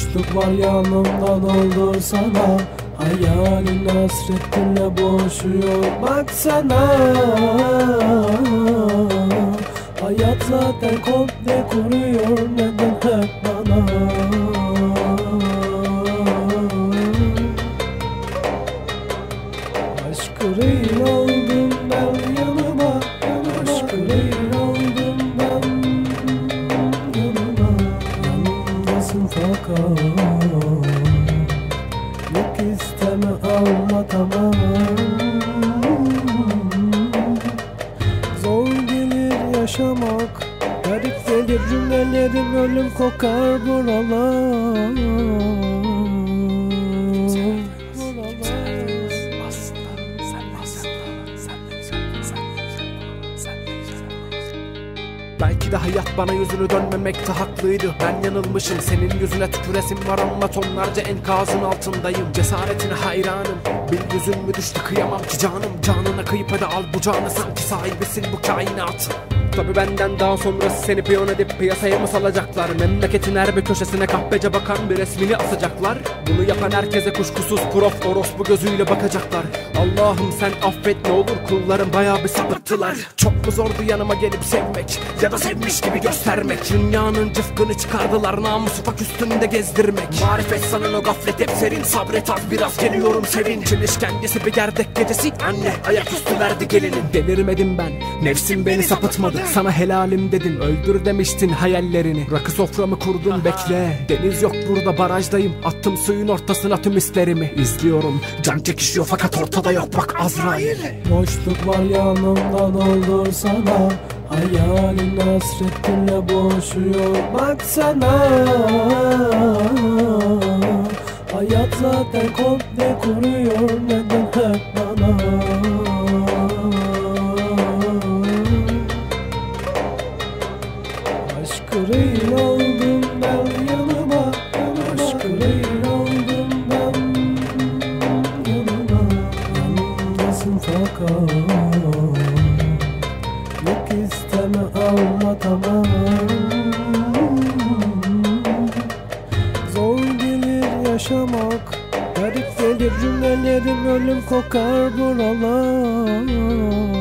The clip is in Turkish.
Boşluk var yanımdan oldur sana. Hayalin hasretinle boğuşuyor baksana. Hayat zaten komple kuruyor, neden hep bana? Aşk değil oldum ben yanıma, aşk değil oldum ben yanıma. Yanımdasın fakat yok isteme anlatamam. Zor gelir yaşamak, garip gelir cümlelerim, ölüm kokar buralar. Belki de hayat bana yüzünü dönmemekte haklıydı. Ben yanılmışım, senin yüzüne tüküresim var ama tonlarca enkazın altındayım. Cesaretine hayranım, bir yüzün mü düştü kıyamam ki canım. Canına kıyıp hadi al bu canı, sanki sahibisin bu kainatın. Tabi benden daha sonrası seni piyon edip piyasaya mı salacaklar? Memleketin her bir köşesine kahpece bakan bir resmini asacaklar. Bunu yapan herkese kuşkusuz prof orospu gözüyle bakacaklar. Allah'ım sen affet ne olur, kullarım bayağı bir sapıttılar. Çok mu zordu yanıma gelip sevmek ya da sevmiş gibi göstermek? Dünyanın cıfkını çıkardılar, namusu pak üstünde gezdirmek. Marifet sanan o gaflet hep serin, sabret az biraz geliyorum sevin. Çelişkencesi bir gerdek gecesi, anne ayaküstü verdi gelinin. Delirmedim ben, nefsim beni sapıtmadı. Sana helalim dedim, öldür demiştin hayallerini. Rakı soframı kurdum bekle, deniz yok burada barajdayım. Attım suyun ortasına tüm hislerimi. İzliyorum can çekişiyor fakat ortada yok bak Azrail. Boşluk var yanımdan oldur sana. Hayalin hasretinle boğuşuyor baksana. Hayat zaten komple kuruyor, neden hep bana? Aşk değil oldum ben yanıma, aşk değil oldum ben yanıma. Yanımdasın fakat yok isteme anlatamam. Zor gelir yaşamak, garip gelir cümlelerim, ölüm kokar buralar.